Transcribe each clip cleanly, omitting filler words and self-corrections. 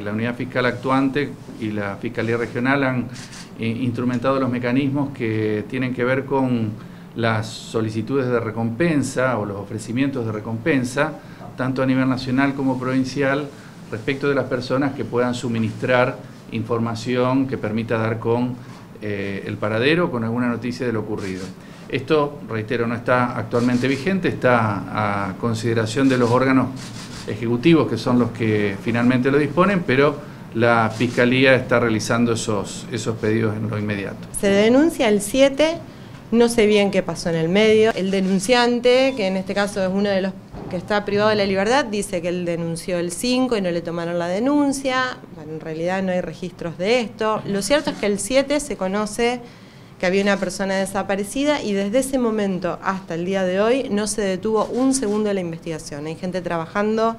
la unidad fiscal actuante y la Fiscalía Regional han instrumentado los mecanismos que tienen que ver con las solicitudes de recompensa o los ofrecimientos de recompensa, tanto a nivel nacional como provincial, respecto de las personas que puedan suministrar información que permita dar con el paradero, con alguna noticia de lo ocurrido. Esto, reitero, no está actualmente vigente, está a consideración de los órganos ejecutivos, que son los que finalmente lo disponen, pero la Fiscalía está realizando esos pedidos en lo inmediato. Se denuncia el 7, no sé bien qué pasó en el medio. El denunciante, que en este caso es uno de los que está privado de la libertad, dice que él denunció el 5 y no le tomaron la denuncia. Bueno, en realidad no hay registros de esto. Lo cierto es que el 7 se conoce que había una persona desaparecida y desde ese momento hasta el día de hoy no se detuvo un segundo de la investigación. Hay gente trabajando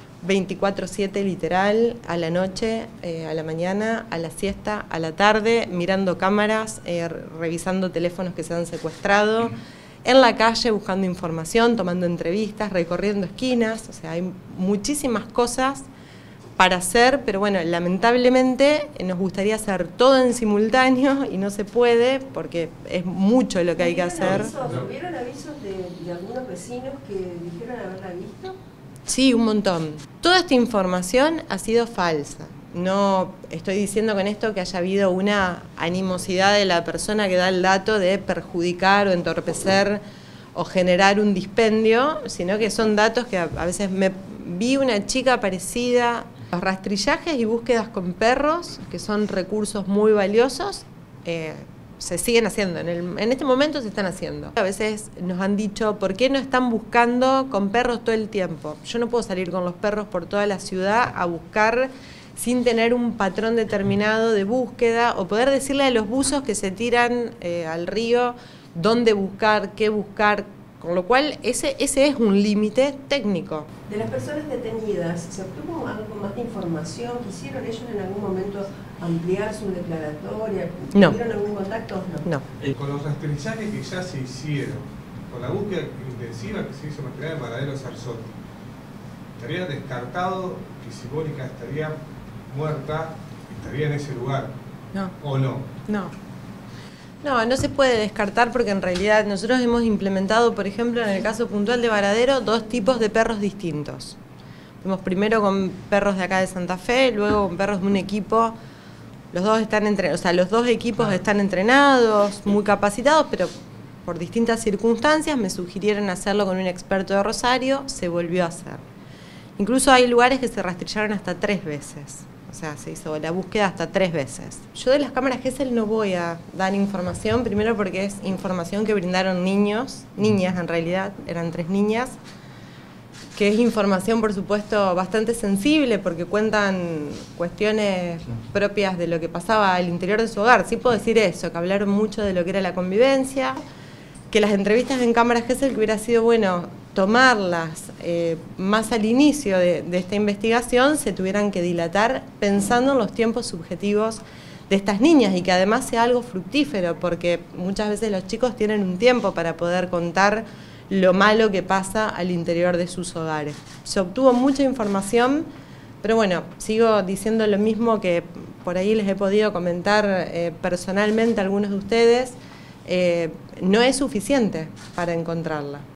24/7 literal, a la noche, a la mañana, a la siesta, a la tarde, mirando cámaras, revisando teléfonos que se han secuestrado, en la calle buscando información, tomando entrevistas, recorriendo esquinas. O sea, hay muchísimas cosas para hacer, pero bueno, lamentablemente nos gustaría hacer todo en simultáneo y no se puede porque es mucho lo que hay que hacer. ¿Vieron avisos de algunos vecinos que dijeron haberla visto? Sí, un montón. Toda esta información ha sido falsa. No estoy diciendo con esto que haya habido una animosidad de la persona que da el dato de perjudicar o entorpecer o generar un dispendio, sino que son datos que a veces me vi una chica parecida. Los rastrillajes y búsquedas con perros, que son recursos muy valiosos, se siguen haciendo, en este momento se están haciendo. A veces nos han dicho, ¿por qué no están buscando con perros todo el tiempo? Yo no puedo salir con los perros por toda la ciudad a buscar sin tener un patrón determinado de búsqueda o poder decirle a los buzos que se tiran al río dónde buscar, qué buscar, con lo cual ese es un límite técnico. De las personas detenidas, ¿se obtuvo algo más de información? ¿Quisieron ellos en algún momento ampliar su declaratoria? No. ¿Tuvieron algún contacto? No. Con los rastrillajes que ya se hicieron, con la búsqueda intensiva que se hizo en el paradero Sarsotti, ¿estaría descartado que Simbólica estaría muerta, estaría en ese lugar? No. ¿O no? No se puede descartar porque en realidad nosotros hemos implementado, por ejemplo, en el caso puntual de Varadero, 2 tipos de perros distintos. Fuimos primero con perros de acá de Santa Fe, luego con perros de un equipo. Los dos equipos están entrenados, muy capacitados, pero por distintas circunstancias me sugirieron hacerlo con un experto de Rosario, se volvió a hacer. Incluso hay lugares que se rastrillaron hasta 3 veces. O sea, se hizo la búsqueda hasta 3 veces. Yo de las cámaras Gesell no voy a dar información, primero porque es información que brindaron niñas en realidad, eran 3 niñas, que es información por supuesto bastante sensible porque cuentan cuestiones propias de lo que pasaba al interior de su hogar. Sí puedo decir eso, que hablaron mucho de lo que era la convivencia, que las entrevistas en cámaras Gesell que hubiera sido bueno tomarlas más al inicio de esta investigación se tuvieran que dilatar pensando en los tiempos subjetivos de estas niñas y que además sea algo fructífero porque muchas veces los chicos tienen un tiempo para poder contar lo malo que pasa al interior de sus hogares. Se obtuvo mucha información, pero bueno, sigo diciendo lo mismo que por ahí les he podido comentar personalmente a algunos de ustedes, no es suficiente para encontrarla.